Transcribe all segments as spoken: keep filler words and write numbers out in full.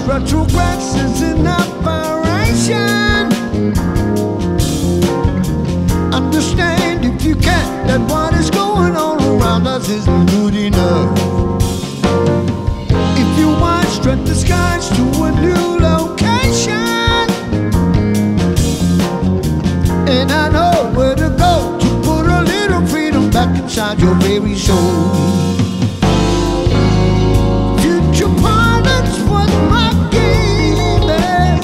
retrogress in operation. Understand if you can that what is going on around us isn't good enough. If you want strength disguised to a new location, and I know where to go to put a little freedom back inside your very soul. Future pilots was my game, eh?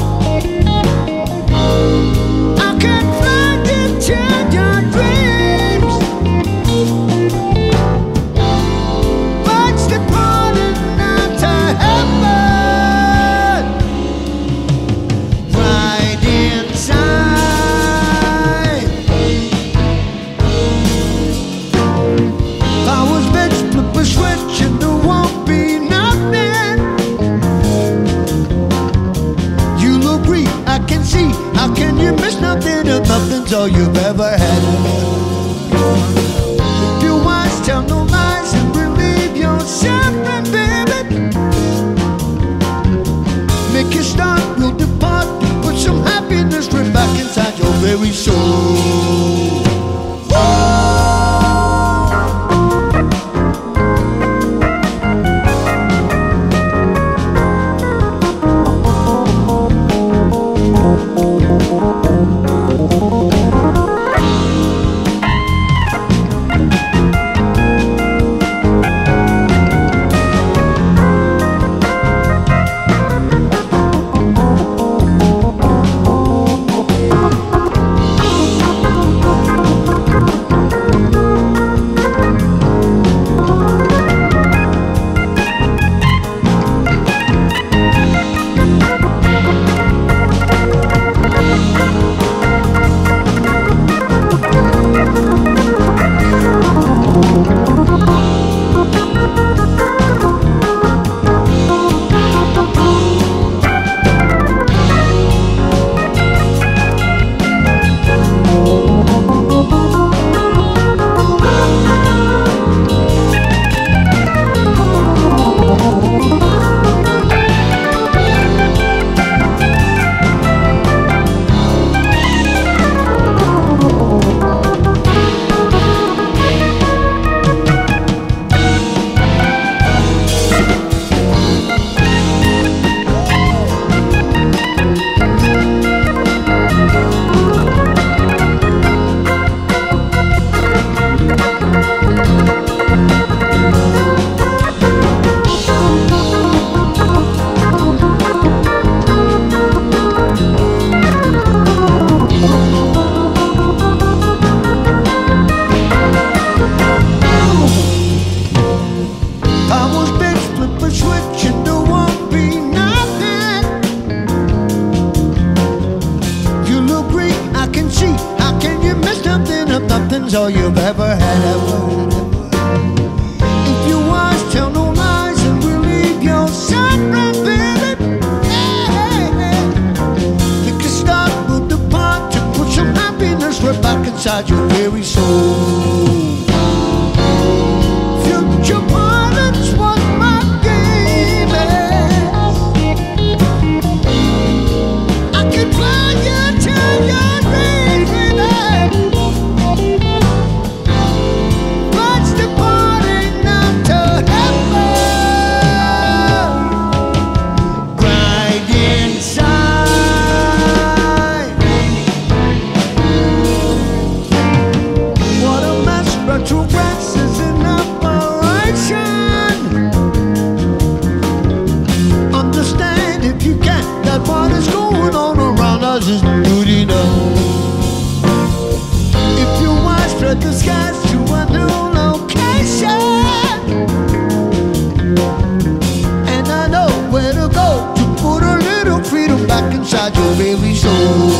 I can fly you to your dreams. Birds departed now to heaven. Right inside, powers bitch, flip a switch and there won't be nothing. You'll agree, I can see. How can you miss nothing if nothing's all you've ever had? If you wise, tell no lies and believe yourself, and baby, make it start, we'll depart. Put some happiness right back inside your very soul. Nothing's all you've ever had, ever. If you was, tell no lies and believe yourself, right, baby. Hey, hey, hey. Make a start, we'll depart to put some happiness right back inside your very soul. Future pilots was my game, eh? I could fly you to your dreams, baby. Retrogress is in operation. Understand if you can that what is going on around us isn't good enough. If you watch, spread the skies to a new location, and I know where to go to put a little freedom back inside your very soul.